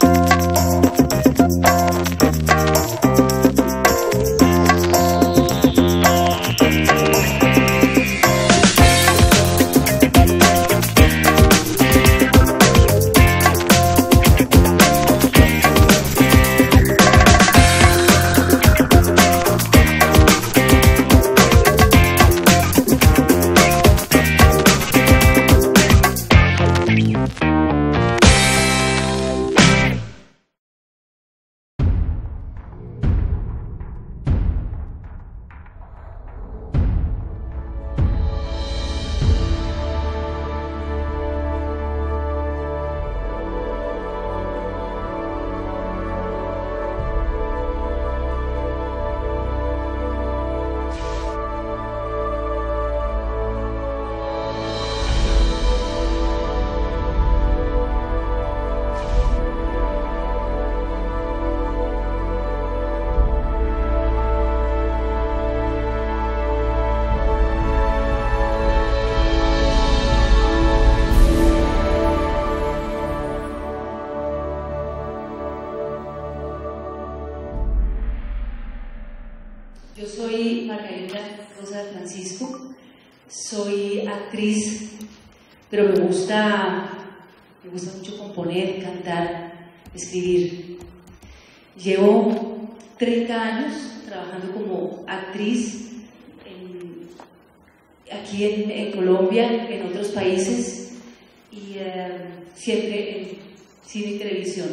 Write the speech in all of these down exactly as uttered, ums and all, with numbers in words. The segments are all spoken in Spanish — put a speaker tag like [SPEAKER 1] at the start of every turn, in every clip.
[SPEAKER 1] Yo soy Margarita Rosa Francisco, soy actriz, pero me gusta, me gusta mucho componer, cantar, escribir. Llevo treinta años trabajando como actriz en, aquí en, en Colombia, en otros países, y eh, siempre en cine y televisión.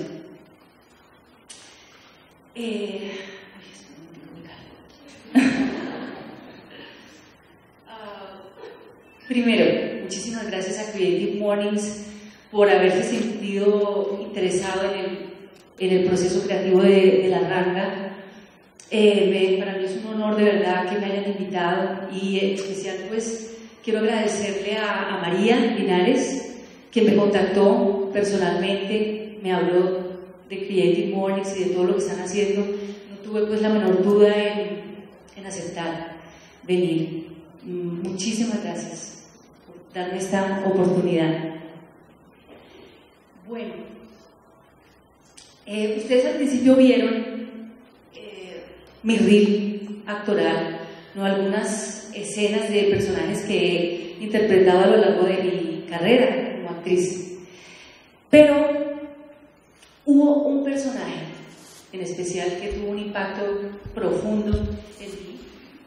[SPEAKER 1] Eh, Primero, muchísimas gracias a Creative Mornings por haberse sentido interesado en el, en el proceso creativo de, de La Ranga. Eh, me, para mí es un honor de verdad que me hayan invitado, y en especial pues quiero agradecerle a, a María Linares, que me contactó personalmente, me habló de Creative Mornings y de todo lo que están haciendo. No tuve pues la menor duda en, en aceptar venir. Muchísimas gracias por darme esta oportunidad. Bueno, eh, ustedes al principio vieron eh, mi reel actoral, ¿no? Algunas escenas de personajes que he interpretado a lo largo de mi carrera como actriz. Pero hubo un personaje en especial que tuvo un impacto profundo en mí,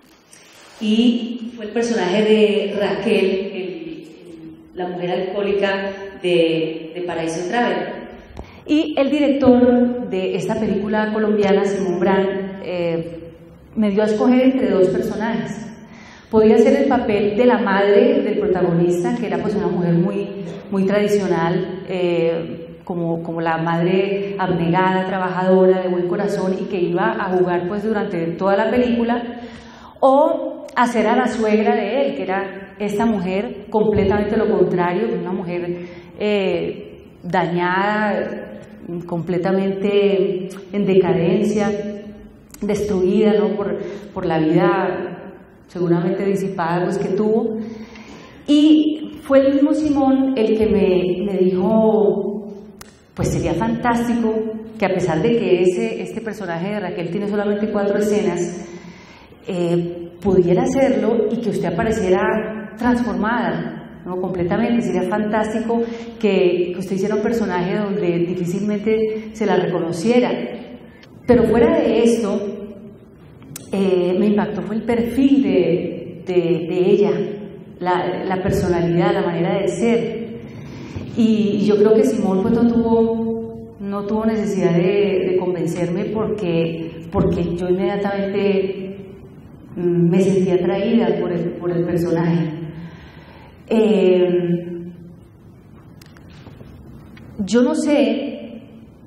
[SPEAKER 1] y fue el personaje de Raquel, el, el, la mujer alcohólica de, de Paraíso Travel. Y el director de esta película colombiana, Simón Brand, eh, me dio a escoger entre dos personajes. Podía ser el papel de la madre del protagonista, que era pues una mujer muy, muy tradicional, eh, como, como la madre abnegada, trabajadora, de buen corazón, y que iba a jugar pues durante toda la película, o hacer a la suegra de él, que era esta mujer completamente lo contrario, una mujer eh, dañada, completamente en decadencia, destruida, ¿no? por, por la vida seguramente disipada pues, que tuvo. Y fue el mismo Simón el que me, me dijo, pues sería fantástico que a pesar de que ese, este personaje de Raquel tiene solamente cuatro escenas, eh, pudiera hacerlo y que usted apareciera transformada, ¿no? Completamente. Sería fantástico que, que usted hiciera un personaje donde difícilmente se la reconociera. Pero fuera de esto, eh, me impactó fue el perfil de, de, de ella, la, la personalidad, la manera de ser. Y, y yo creo que Simón pues, no tuvo, no tuvo necesidad de, de convencerme, porque, porque yo inmediatamente me sentí atraída por el, por el personaje. Eh, yo no sé,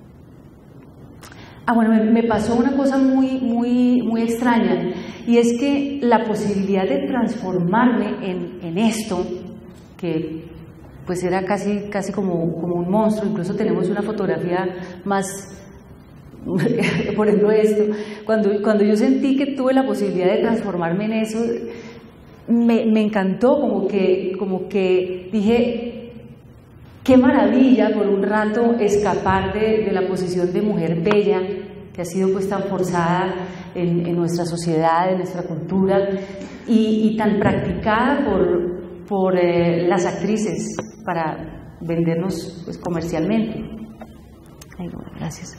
[SPEAKER 1] ah bueno, me, me pasó una cosa muy, muy, muy extraña, y es que la posibilidad de transformarme en, en esto, que pues era casi, casi como, como un monstruo. Incluso tenemos una fotografía más, por ejemplo esto, cuando, cuando yo sentí que tuve la posibilidad de transformarme en eso, me, me encantó, como que, como que dije, qué maravilla por un rato escapar de, de la posición de mujer bella, que ha sido pues tan forzada en, en nuestra sociedad, en nuestra cultura, y, y tan practicada por, por eh, las actrices para vendernos pues, comercialmente. Ay, bueno, gracias.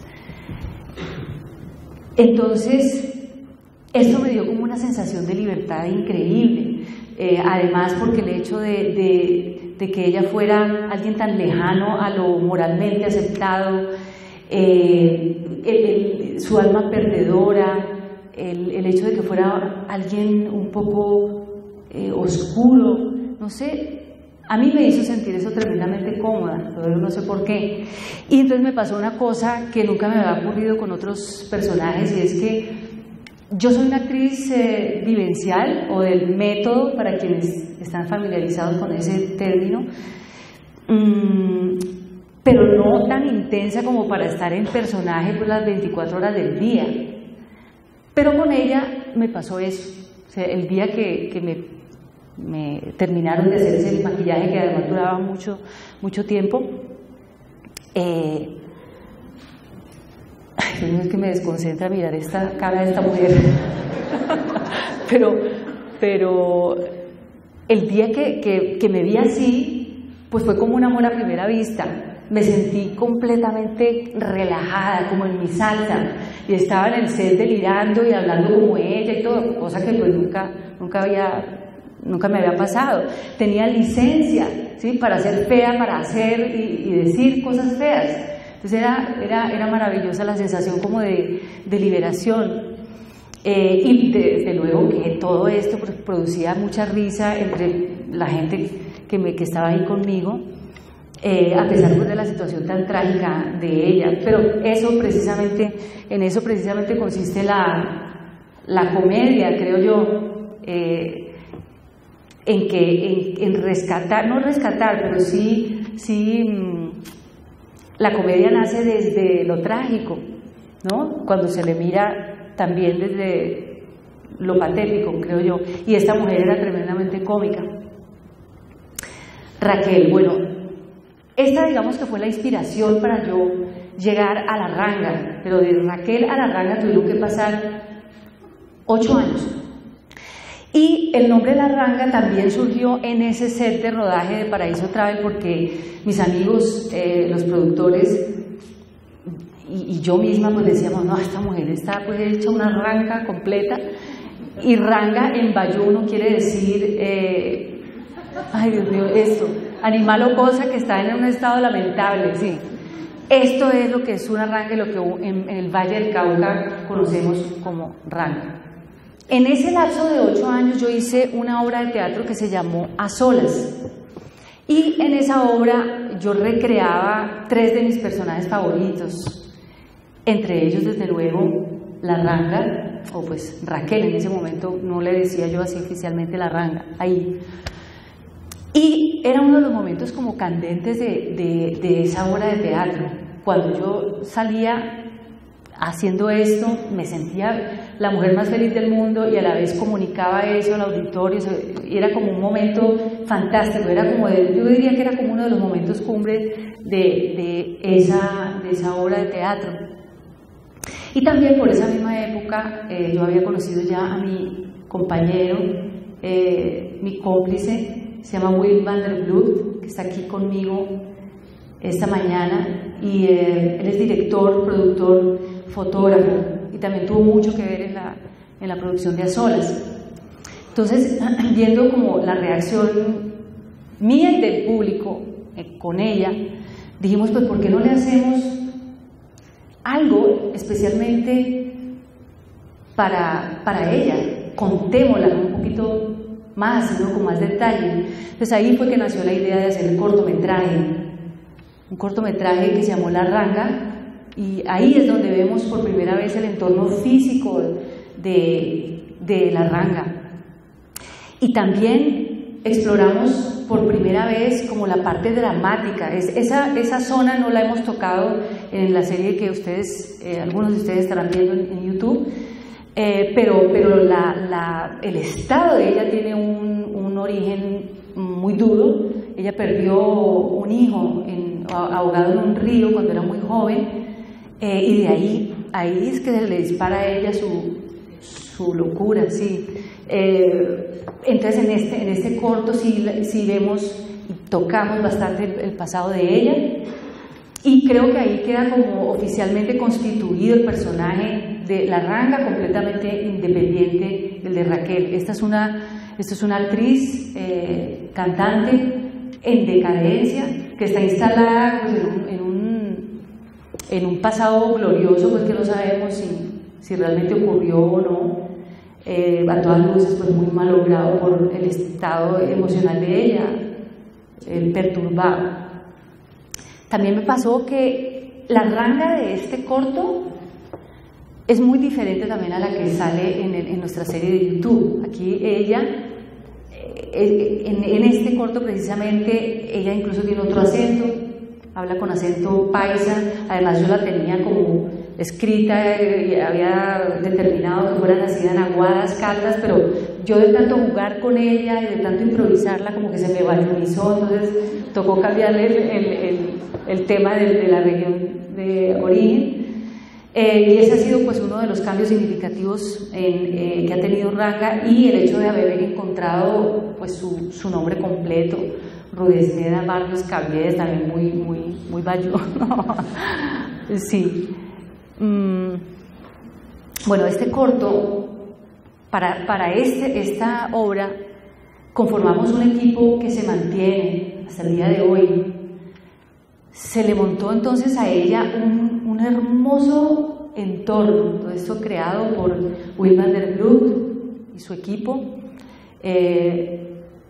[SPEAKER 1] Entonces, esto me dio como una sensación de libertad increíble, eh, además porque el hecho de, de, de que ella fuera alguien tan lejano a lo moralmente aceptado, eh, el, el, su alma perdedora, el, el hecho de que fuera alguien un poco eh, oscuro, no sé, a mí me hizo sentir eso tremendamente cómoda, pero no sé por qué. Y entonces me pasó una cosa que nunca me había ocurrido con otros personajes, y es que yo soy una actriz eh, vivencial, o del método, para quienes están familiarizados con ese término, mmm, pero no tan intensa como para estar en personaje por las veinticuatro horas del día. Pero con ella me pasó eso. O sea, el día que, que me, me terminaron de hacer ese maquillaje, que además duraba mucho, mucho tiempo, eh, ay, es que me desconcentra mirar esta cara de esta mujer. pero, pero el día que, que, que me vi así, pues fue como un amor a primera vista. Me sentí completamente relajada, como en mi salsa, y estaba en el set delirando y hablando como ella y todo, cosa que pues nunca, nunca había, nunca me había pasado. Tenía licencia, ¿sí?, para ser fea, para hacer y, y decir cosas feas. Entonces era, era, era maravillosa la sensación como de, de liberación. Eh, y desde luego que todo esto producía mucha risa entre la gente que, me, que estaba ahí conmigo. Eh, a pesar de la situación tan trágica de ella, pero eso precisamente, en eso precisamente consiste la, la comedia, creo yo, eh, en que, en, en rescatar, no rescatar, pero sí, sí, mmm, la comedia nace desde lo trágico, ¿no? Cuando se le mira también desde lo patético, creo yo, y esta mujer era tremendamente cómica. Raquel, bueno, esta digamos que fue la inspiración para yo llegar a La Ranga, pero de Raquel a La Ranga tuvieron que pasar ocho años. Y el nombre La Ranga también surgió en ese set de rodaje de Paraíso Travel, porque mis amigos, eh, los productores y, y yo misma pues decíamos, no, esta mujer está pues hecha una ranga completa, y ranga en bayuno quiere decir, eh, ay Dios mío, esto, animal o cosa que está en un estado lamentable, sí. Esto es lo que es una ranga y lo que en, en el Valle del Cauca conocemos como ranga. En ese lapso de ocho años yo hice una obra de teatro que se llamó A Solas, y en esa obra yo recreaba tres de mis personajes favoritos, entre ellos desde luego La Ranga, o pues Raquel, en ese momento no le decía yo así oficialmente La Ranga, ahí. Y era uno de los momentos como candentes de, de, de esa obra de teatro. Cuando yo salía haciendo esto, me sentía la mujer más feliz del mundo y a la vez comunicaba eso al auditorio, y era como un momento fantástico, era como de, yo diría que era como uno de los momentos cumbres de, de, esa, de esa obra de teatro. Y también por esa misma época eh, yo había conocido ya a mi compañero, eh, mi cómplice, se llama Will van der Vlugt, que está aquí conmigo esta mañana, y eh, él es director, productor, fotógrafo, y también tuvo mucho que ver en la, en la producción de A Solas. Entonces, viendo como la reacción mía y del público eh, con ella, dijimos, pues, ¿por qué no le hacemos algo especialmente para, para ella? Contémosla un poquito más, ¿no?, con más detalle. Entonces ahí fue que nació la idea de hacer el cortometraje, un cortometraje que se llamó La Ranga, y ahí es donde vemos por primera vez el entorno físico de, de La Ranga. Y también exploramos por primera vez como la parte dramática. Es, esa, esa zona no la hemos tocado en la serie que ustedes, eh, algunos de ustedes estarán viendo en, en YouTube, eh, pero, pero la, la, el estado de ella tiene un, un origen muy duro, ella perdió un hijo en, ahogado en un río cuando era muy joven, eh, y de ahí, ahí es que se le dispara a ella su, su locura, sí. Eh, entonces en este, en este corto sí, sí vemos y tocamos bastante el, el pasado de ella, y creo que ahí queda como oficialmente constituido el personaje de La Ranga, completamente independiente del de Raquel. Esta es una, esta es una actriz, eh, cantante en decadencia, que está instalada pues, en, un, en, un, en un pasado glorioso, pues que no sabemos si, si realmente ocurrió o no, eh, a todas luces pues muy malogrado por el estado emocional de ella, eh, perturbado. También me pasó que la Ranga de este corto es muy diferente también a la que sale en, el, en nuestra serie de YouTube. Aquí ella, eh, en, en este corto precisamente, ella incluso tiene otro acento, habla con acento paisa. Además yo la tenía como escrita y había determinado que fuera nacida en Aguadas, Caldas, pero yo de tanto jugar con ella y de tanto improvisarla como que se me balonizó, entonces tocó cambiarle el, el, el, el tema de, de la región de origen. Eh, y ese ha sido pues uno de los cambios significativos en, eh, que ha tenido Ranga, y el hecho de haber encontrado pues su, su nombre completo, Rudesneda Barrios Caviedes, también muy, muy, muy bayuno. Sí. Mm. Bueno, este corto, para, para este, esta obra, conformamos un equipo que se mantiene hasta el día de hoy. Se le montó entonces a ella un, un hermoso entorno, todo esto creado por Will van der Blut y su equipo. Eh,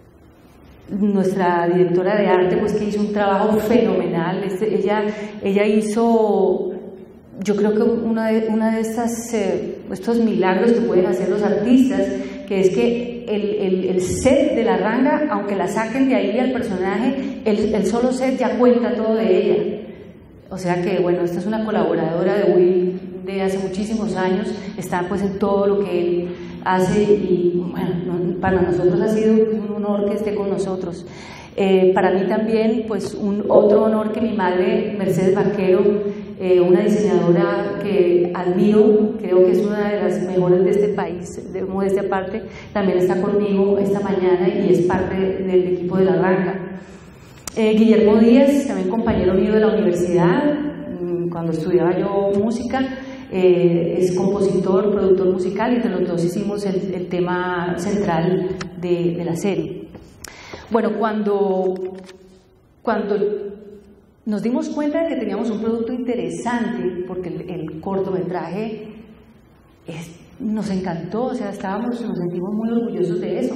[SPEAKER 1] nuestra directora de arte pues que hizo un trabajo fenomenal. Este, ella, ella hizo, yo creo que una de, una de estas, eh, estos milagros que pueden hacer los artistas, que es que el, el, el set de La Ranga, aunque la saquen de ahí al personaje, el, el solo set ya cuenta todo de ella. O sea que, bueno, esta es una colaboradora de Will de hace muchísimos años, está pues en todo lo que él hace, y bueno, para nosotros ha sido un honor que esté con nosotros. Eh, para mí también, pues un otro honor que mi madre, Mercedes Vaquero, eh, una diseñadora que admiro, creo que es una de las mejores de este país, de modestia aparte, también está conmigo esta mañana y es parte del equipo de La Ranga. Eh, Guillermo Díaz, también compañero mío de la universidad, cuando estudiaba yo música, eh, es compositor, productor musical, y entre los dos hicimos el, el tema central de, de la serie. Bueno, cuando, cuando nos dimos cuenta de que teníamos un producto interesante, porque el, el cortometraje es, nos encantó, o sea, estábamos, nos sentimos muy orgullosos de eso,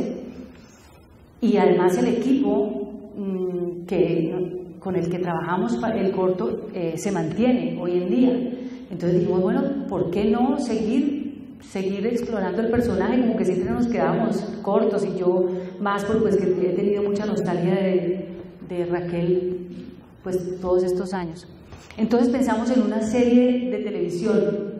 [SPEAKER 1] y además el equipo mmm, que, con el que trabajamos el corto eh, se mantiene hoy en día. Entonces dijimos, bueno, ¿por qué no seguir, seguir explorando el personaje? Como que siempre nos quedamos cortos, y yo más porque pues, que he tenido mucha nostalgia de, de Raquel pues todos estos años. Entonces pensamos en una serie de televisión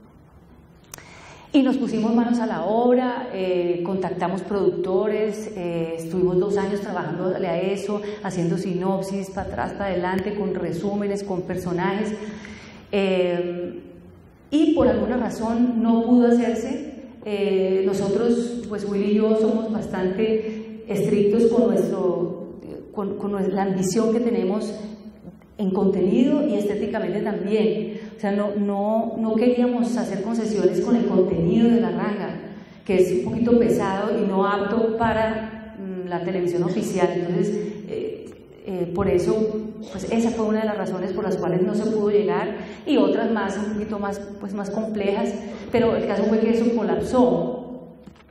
[SPEAKER 1] y nos pusimos manos a la obra, eh, contactamos productores, eh, estuvimos dos años trabajándole a eso, haciendo sinopsis para atrás, para adelante, con resúmenes, con personajes, eh, y por alguna razón no pudo hacerse. Eh, nosotros, pues Will y yo somos bastante estrictos con, nuestro, con, con la ambición que tenemos en contenido y estéticamente también. O sea, no, no, no queríamos hacer concesiones con el contenido de La Ranga, que es un poquito pesado y no apto para mm, la televisión oficial. Entonces, eh, eh, por eso, pues esa fue una de las razones por las cuales no se pudo llegar, y otras más, un poquito más, pues, más complejas, pero el caso fue que eso colapsó.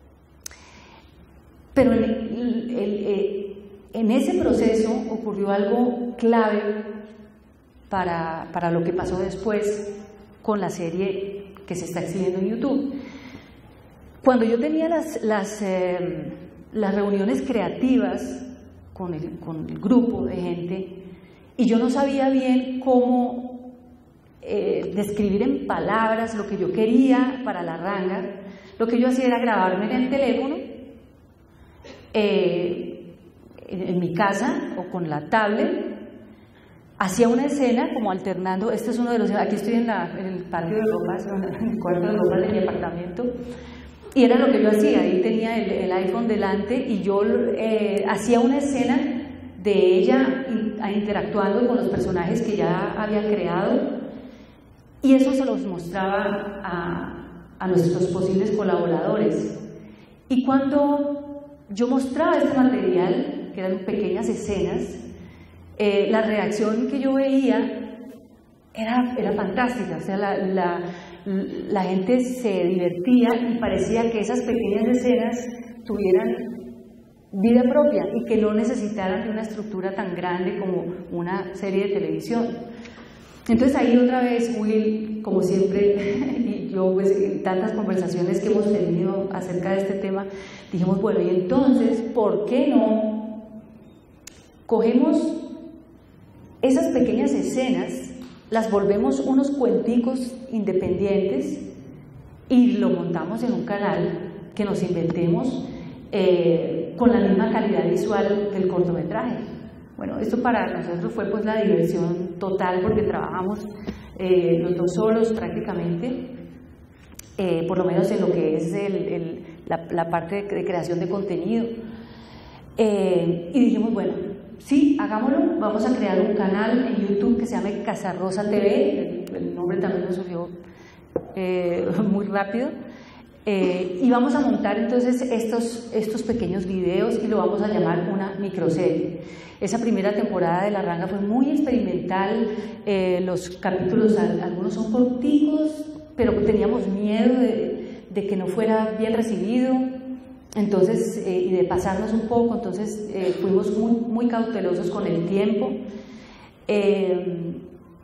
[SPEAKER 1] Pero el, el, el, el, en ese proceso ocurrió algo clave Para, para lo que pasó después con la serie que se está exhibiendo en YouTube. Cuando yo tenía las, las, eh, las reuniones creativas con el, con el grupo de gente, y yo no sabía bien cómo eh, describir en palabras lo que yo quería para La Ranga, lo que yo hacía era grabarme en el teléfono, eh, en, en mi casa o con la tablet, hacía una escena como alternando. Este es uno de los, aquí estoy en, la, en el patio de ropas, en el cuarto de ropas de mi apartamento, y era lo que yo hacía. Ahí tenía el, el iPhone delante y yo eh, hacía una escena de ella interactuando con los personajes que ya había creado, y eso se los mostraba a, a nuestros posibles colaboradores. Y cuando yo mostraba este material, que eran pequeñas escenas, eh, la reacción que yo veía era, era fantástica. O sea, la, la, la gente se divertía y parecía que esas pequeñas escenas tuvieran vida propia y que no necesitaran de una estructura tan grande como una serie de televisión. Entonces ahí otra vez Will, como siempre, y yo pues en tantas conversaciones que hemos tenido acerca de este tema, dijimos, bueno, y entonces, ¿por qué no cogemos esas pequeñas escenas, las volvemos unos cuenticos independientes y lo montamos en un canal que nos inventemos eh, con la misma calidad visual del cortometraje? Bueno, esto para nosotros fue pues la diversión total, porque trabajamos eh, los dos solos prácticamente, eh, por lo menos en lo que es el, el, la, la parte de, de creación de contenido. Eh, y dijimos, bueno, sí, hagámoslo, vamos a crear un canal en YouTube que se llame Casarrosa T V, el, el nombre también nos surgió eh, muy rápido. Eh, y vamos a montar entonces estos, estos pequeños videos y lo vamos a llamar una microserie. Esa primera temporada de La Ranga fue muy experimental, eh, los capítulos, algunos son corticos, pero teníamos miedo de, de que no fuera bien recibido, entonces, eh, y de pasarnos un poco, entonces eh, fuimos muy, muy cautelosos con el tiempo. Eh,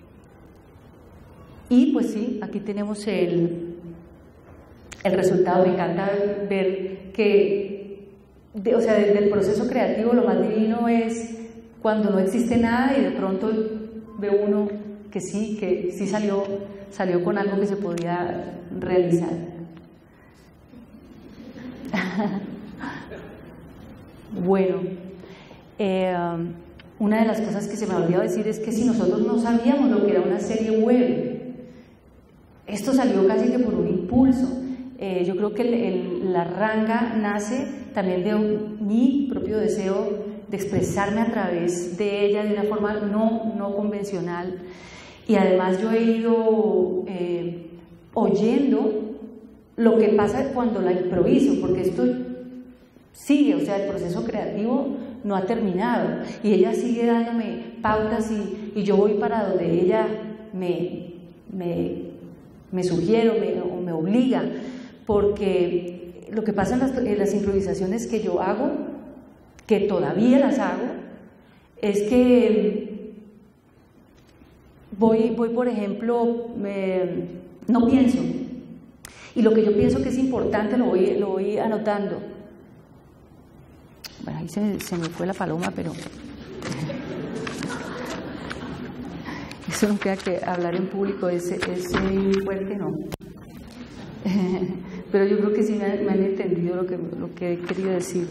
[SPEAKER 1] y pues sí, aquí tenemos el... el resultado. Me encanta ver que, de, o sea, desde el proceso creativo lo más divino es cuando no existe nada y de pronto ve uno que sí, que sí salió, salió con algo que se podía realizar. Bueno, eh, una de las cosas que se me olvidó decir es que si nosotros no sabíamos lo que era una serie web, esto salió casi que por un impulso. Eh, yo creo que el, el, La Ranga nace también de un, mi propio deseo de expresarme a través de ella de una forma no, no convencional, y además yo he ido eh, oyendo lo que pasa cuando la improviso, porque esto sigue, o sea, el proceso creativo no ha terminado y ella sigue dándome pautas y, y yo voy para donde ella me, me, me sugiere o me, o me obliga. Porque lo que pasa en las, en las improvisaciones que yo hago, que todavía las hago, es que voy, voy por ejemplo, me, no pienso, y lo que yo pienso que es importante lo voy, lo voy anotando. Bueno, ahí se, se me fue la paloma, pero eso no queda que hablar en público, es, es muy fuerte, ¿no? Pero yo creo que sí me han, me han entendido lo que, lo que he querido decir.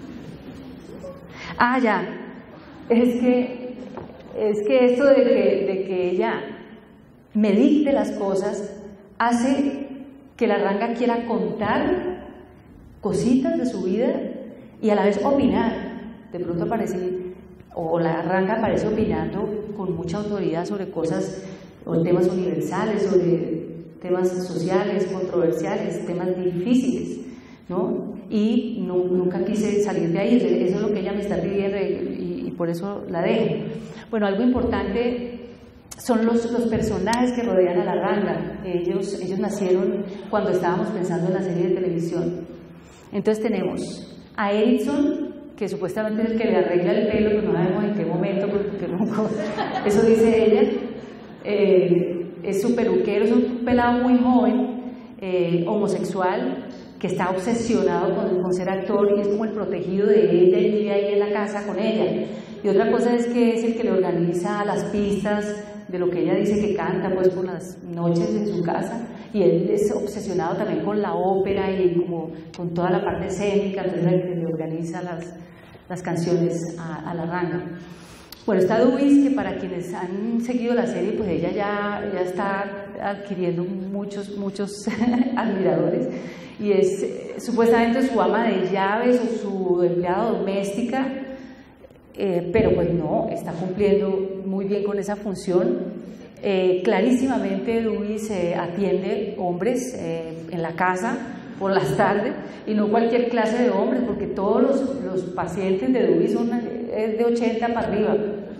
[SPEAKER 1] Ah, ya, es que, es que esto de que, de que ella me dicte las cosas hace que La Ranga quiera contar cositas de su vida y a la vez opinar. De pronto aparece, o La Ranga aparece opinando con mucha autoridad sobre cosas o temas universales, sobre temas sociales, controversiales, temas difíciles, ¿no? Y no, nunca quise salir de ahí, eso es lo que ella me está pidiendo y, y por eso la dejo. Bueno, algo importante son los, los personajes que rodean a La Ranga. Ellos, ellos nacieron cuando estábamos pensando en la serie de televisión. Entonces tenemos a Erickson, que supuestamente es el que le arregla el pelo, pero no sabemos en qué momento, porque nunca, eso dice ella. Eh, es su peluquero, es un pelado muy joven, eh, homosexual, que está obsesionado con, con ser actor y es como el protegido de ella y vive ahí en la casa con ella. Y otra cosa es que es el que le organiza las pistas de lo que ella dice que canta pues por las noches en su casa, y él es obsesionado también con la ópera y como con toda la parte escénica, entonces el que le organiza las, las canciones a, a la ranga. Bueno, está Dubis, que para quienes han seguido la serie, pues ella ya, ya está adquiriendo muchos, muchos admiradores, y es eh, supuestamente su ama de llaves o su empleada doméstica, eh, pero pues no, está cumpliendo muy bien con esa función. Eh, clarísimamente Dubis eh, atiende hombres eh, en la casa por las tardes, y no cualquier clase de hombres, porque todos los, los pacientes de Dubis son de ochenta para arriba,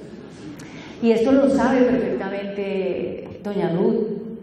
[SPEAKER 1] y esto lo sabe perfectamente doña Ruth,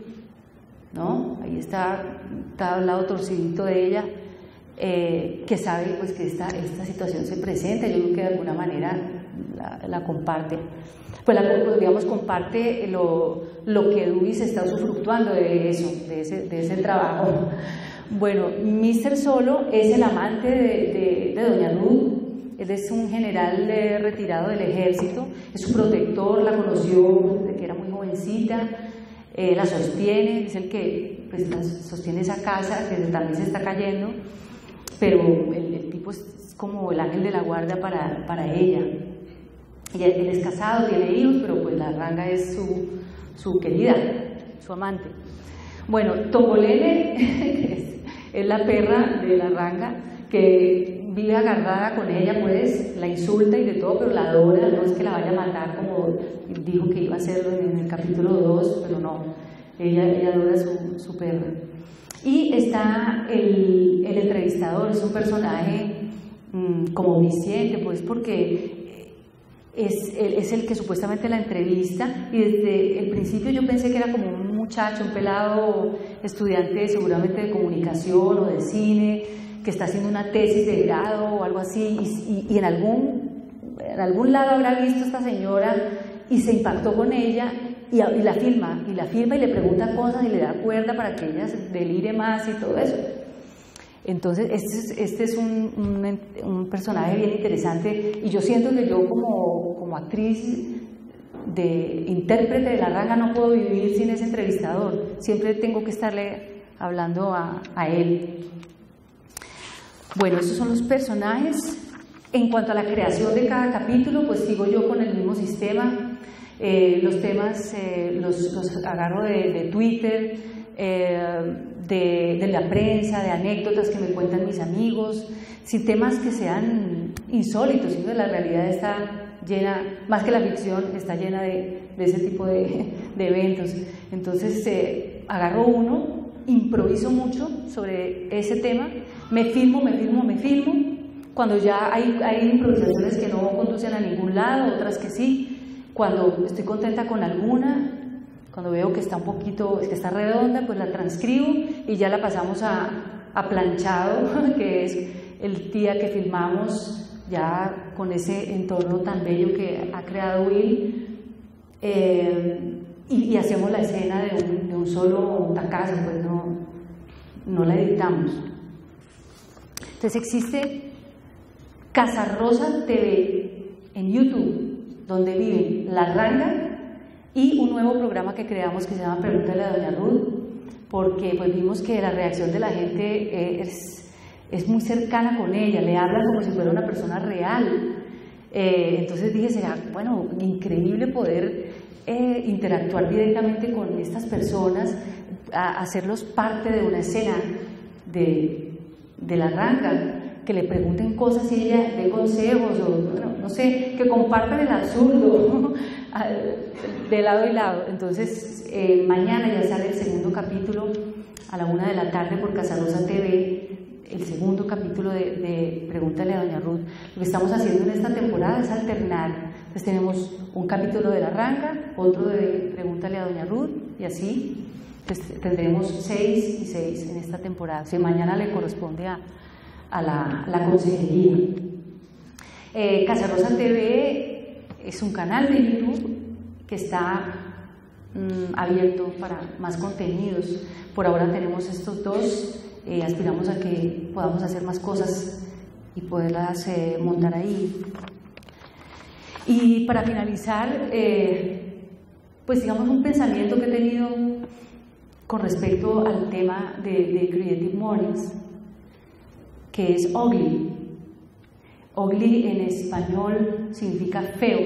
[SPEAKER 1] ¿no? Ahí está, está al lado torcidito de ella, eh, que sabe pues que esta, esta situación se presenta. Yo creo que de alguna manera la, la comparte, pues la, digamos, comparte lo, lo que Dubis está usufructuando de eso, de ese, de ese trabajo. Bueno, míster Solo es el amante de, de, de doña Ruth. Él es un general eh, retirado del ejército, es su protector, la conoció desde que era muy jovencita, eh, la sostiene, es el que pues, la, sostiene esa casa que también se está cayendo, pero el, el tipo es como el ángel de la guardia para, para ella. ella. Él es casado, tiene hijos, pero pues la ranga es su, su querida, su amante. Bueno, Tongolele es, es la perra de la ranga, que vive agarrada con ella, pues la insulta y de todo, pero la adora, no es que la vaya a matar como dijo que iba a hacerlo en el capítulo dos, pero no, ella, ella adora su, su perro. Y está el, el entrevistador, es un personaje mmm, como omnisciente, pues porque es, es el que supuestamente la entrevista, y desde el principio yo pensé que era como un muchacho, un pelado estudiante seguramente de comunicación o de cine, que está haciendo una tesis de grado o algo así, y, y, y en, algún, en algún lado habrá visto a esta señora y se impactó con ella, y, y la filma, y la filma y le pregunta cosas y le da cuerda para que ella delire más y todo eso. Entonces este es, este es un, un, un personaje bien interesante, y yo siento que yo como, como actriz, de intérprete de la ranga, no puedo vivir sin ese entrevistador, siempre tengo que estarle hablando a, a él. Bueno, estos son los personajes. En cuanto a la creación de cada capítulo, pues sigo yo con el mismo sistema. Eh, los temas eh, los, los agarro de, de Twitter, eh, de, de la prensa, de anécdotas que me cuentan mis amigos, sin temas que sean insólitos, sino la realidad está llena, más que la ficción, está llena de, de ese tipo de, de eventos. Entonces eh, agarro uno, improviso mucho sobre ese tema, me filmo, me filmo, me filmo. Cuando ya hay, hay improvisaciones que no conducen a ningún lado, otras que sí. Cuando estoy contenta con alguna, cuando veo que está un poquito, que está redonda, pues la transcribo y ya la pasamos a, a planchado, que es el día que filmamos ya con ese entorno tan bello que ha creado Will. Eh, y, y hacemos la escena de un, de un solo tacazo, pues no, no la editamos. Entonces existe Casa Rosa T V en YouTube, donde viven La Ranga y un nuevo programa que creamos que se llama Pregúntale a Doña Ruth, porque pues vimos que la reacción de la gente es, es muy cercana con ella, le hablan como si fuera una persona real. Eh, entonces dije, será, bueno, increíble poder eh, interactuar directamente con estas personas, a, hacerlos parte de una escena de, de La Ranga, que le pregunten cosas y ella dé consejos, o bueno, no sé, que compartan el absurdo de lado y lado. Entonces, eh, mañana ya sale el segundo capítulo a la una de la tarde por Casa Rosa T V, el segundo capítulo de, de Pregúntale a Doña Ruth. Lo que estamos haciendo en esta temporada es alternar. Entonces tenemos un capítulo de La Ranga, otro de Pregúntale a Doña Ruth, y así pues, tendremos seis y seis en esta temporada. O sea, mañana le corresponde a a la, a la consejería. Eh, Casa Rosa T V es un canal de YouTube que está mmm, abierto para más contenidos. Por ahora tenemos estos dos, eh, aspiramos a que podamos hacer más cosas y poderlas eh, montar ahí. Y para finalizar, eh, pues digamos un pensamiento que he tenido con respecto al tema de, de Creative Mornings, que es ugly. Ugly en español significa feo.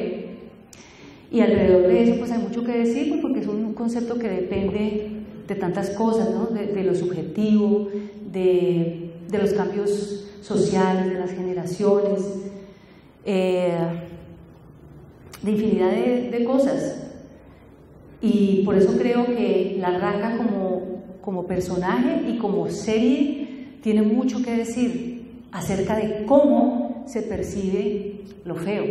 [SPEAKER 1] Y alrededor de eso pues hay mucho que decir, pues, porque es un concepto que depende de tantas cosas, ¿no? de, de lo subjetivo, de, de los cambios sociales, de las generaciones, eh, de infinidad de, de cosas. Y por eso creo que La Ranga como, como personaje y como serie tiene mucho que decir acerca de cómo se percibe lo feo,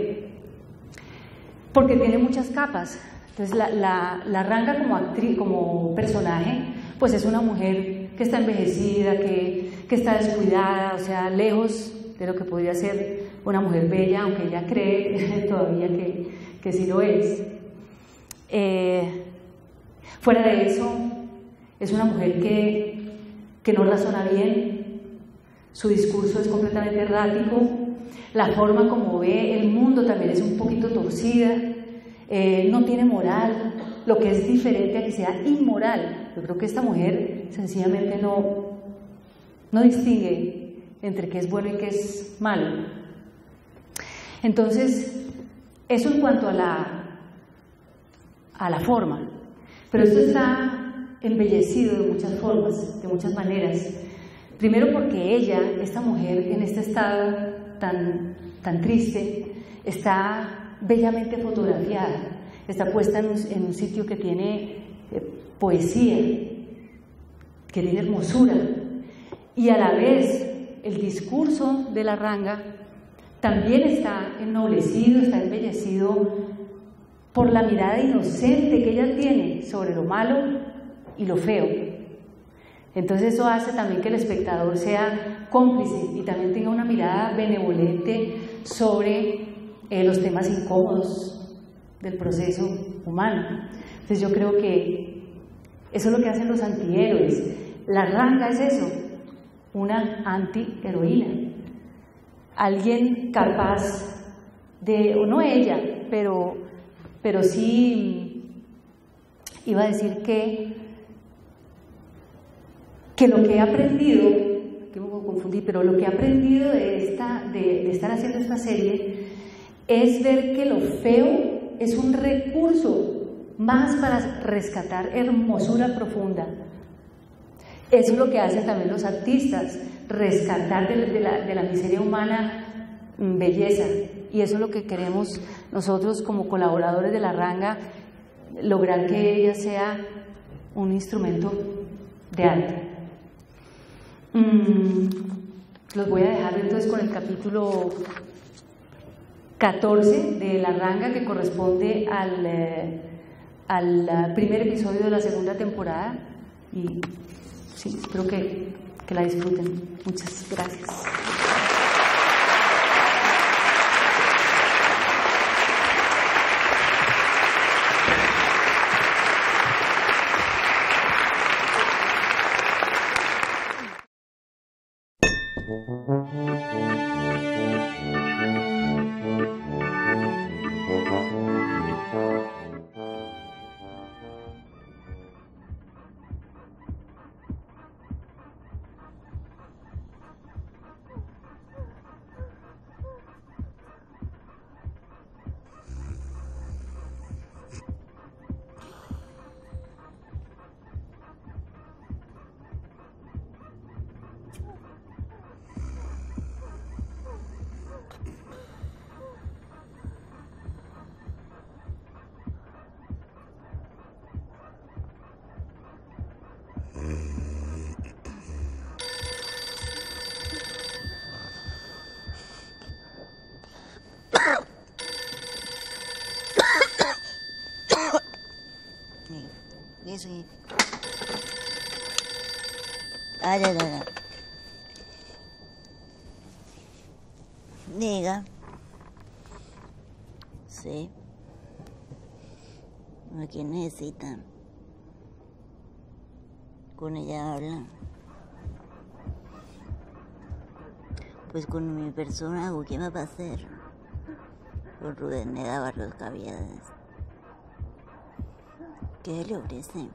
[SPEAKER 1] porque tiene muchas capas. Entonces la, la, la Ranga como actriz, como personaje, pues es una mujer que está envejecida, que, que está descuidada, o sea, lejos de lo que podría ser una mujer bella, aunque ella cree todavía que, que sí lo es. Eh, fuera de eso, es una mujer que, que no razona bien, su discurso es completamente errático, la forma como ve el mundo también es un poquito torcida, eh, no tiene moral, lo que es diferente a que sea inmoral. Yo creo que esta mujer sencillamente no, no distingue entre qué es bueno y qué es malo. Entonces, eso en cuanto a la, a la forma, pero esto está embellecido de muchas formas, de muchas maneras. Primero porque ella, esta mujer en este estado tan, tan triste, está bellamente fotografiada, está puesta en un, en un sitio que tiene eh, poesía, que tiene hermosura, y a la vez el discurso de La Ranga también está ennoblecido, está embellecido por la mirada inocente que ella tiene sobre lo malo y lo feo. Entonces eso hace también que el espectador sea cómplice y también tenga una mirada benevolente sobre eh, los temas incómodos del proceso humano. Entonces yo creo que eso es lo que hacen los antihéroes. La Ranga es eso, una antiheroína, alguien capaz de, o no ella, pero, pero sí iba a decir que, que lo que he aprendido, que me confundí, pero lo que he aprendido de, esta, de, de estar haciendo esta serie es ver que lo feo es un recurso más para rescatar hermosura profunda. Eso es lo que hacen también los artistas, rescatar de, de, la, de la miseria humana belleza, y eso es lo que queremos nosotros como colaboradores de La Ranga, lograr que ella sea un instrumento de arte. Mm, los voy a dejar entonces con el capítulo catorce de La Ranga, que corresponde al, eh, al primer episodio de la segunda temporada, y sí, espero que, que la disfruten. Muchas gracias.
[SPEAKER 2] Sí. Ay, ay, ay. Diga. Sí. ¿A quién necesitan? Con ella hablan. Pues con mi persona, ¿qué me va a hacer? Con Rubén Barros Caviades. ¿Qué le ofrecen?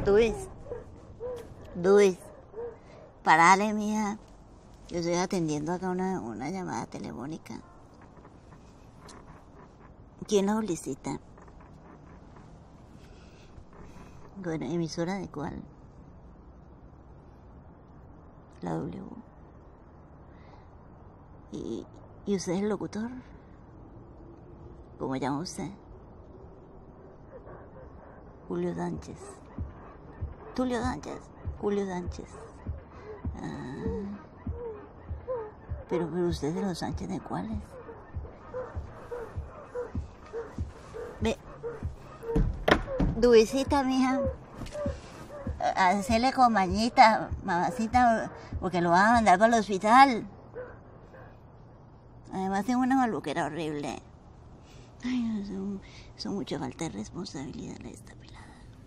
[SPEAKER 2] Luis, Luis, parale, mija. Yo estoy atendiendo acá una, una llamada telefónica. ¿Quién la solicita? Bueno, ¿emisora de cuál? La W. ¿Y, y usted es el locutor? ¿Cómo llama usted? Julio Sánchez. Tulio Sánchez. Julio Sánchez. Ah. Pero, pero usted es de los Sánchez, ¿de cuáles? Ve. Luisita, mija. Hacerle con mañita, mamacita, porque lo van a mandar para el hospital. Además tengo una maluquera horrible. Ay, eso, eso mucha falta de responsabilidad de esta pelada.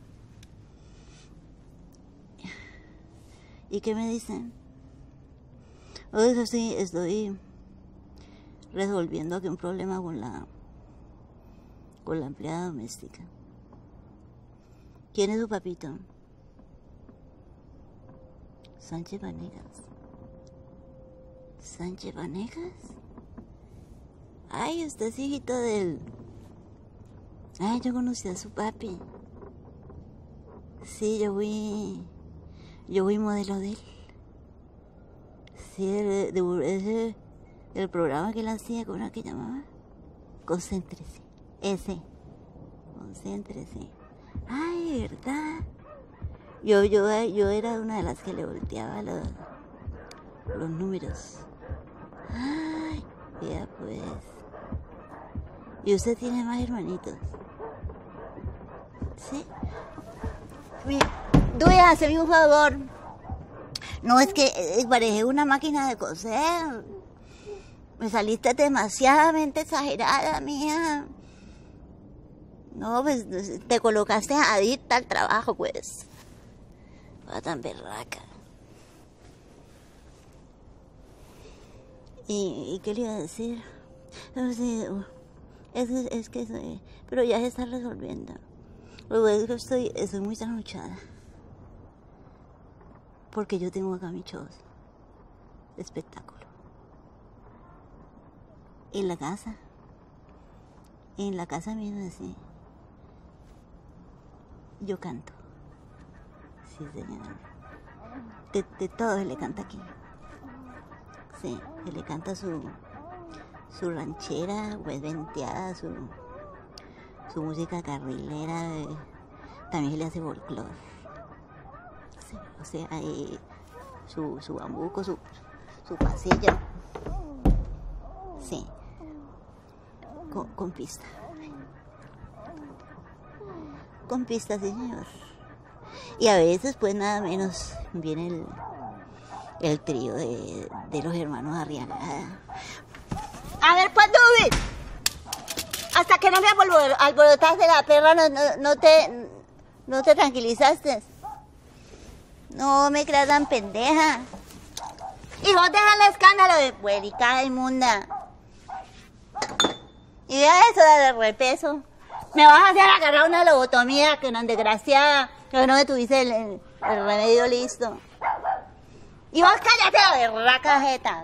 [SPEAKER 2] ¿Y qué me dicen? Oiga, sí, estoy resolviendo aquí un problema con la con la empleada doméstica. ¿Quién es su papito? Sánchez Vanegas. ¿Sánchez Vanegas? Ay, usted es hijito del... Ay, yo conocí a su papi. Sí, yo fui... Yo fui modelo de él. Sí, de, de, de, del programa que él hacía, ¿cómo era que llamaba? Concéntrese. Ese. Concéntrese. Ay, ¿verdad? Yo, yo, yo era una de las que le volteaba los, los números. Ay, ya pues. ¿Y usted tiene más hermanitos? ¿Sí? Duy, hazme un favor. No, es que eh, parecía una máquina de coser. Me saliste demasiadamente exagerada, mía. No, pues te colocaste adicta al trabajo, pues. Va tan berraca. ¿Y, ¿Y qué le iba a decir? No, sí, es, es que soy, pero ya se está resolviendo. Luego es que estoy, estoy muy trasnochada. Porque yo tengo acá mi show de espectáculo. En la casa. En la casa misma, sí. Yo canto. Sí, señora. De, de todo se le canta aquí. Sí, se le canta su, su ranchera, pues venteada, su, su música carrilera. Eh, también se le hace folclore. Sí, o sea, hay su, su bambuco, su, su pasillo. Sí. Con, con pista. Con pista, sí, señor. Y a veces, pues nada menos, viene el, el trío de, de los hermanos Arriaga. A ver, ¿cuándo ves? Hasta que no me alborotaste la perra, no, no, no, te, no te tranquilizaste. No me creas tan pendeja. Y vos dejas el escándalo de puericada inmunda. Y vea eso de repeso. Me vas a hacer agarrar una lobotomía, que no, desgraciada, que no me tuviste el, el, el remedio listo. Y vos cállate la berraca jeta.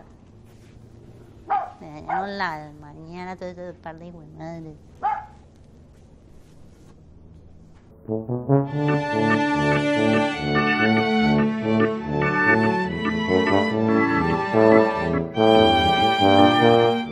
[SPEAKER 2] Me dañaron la mañana todo ese par de madres.
[SPEAKER 3] Thank you.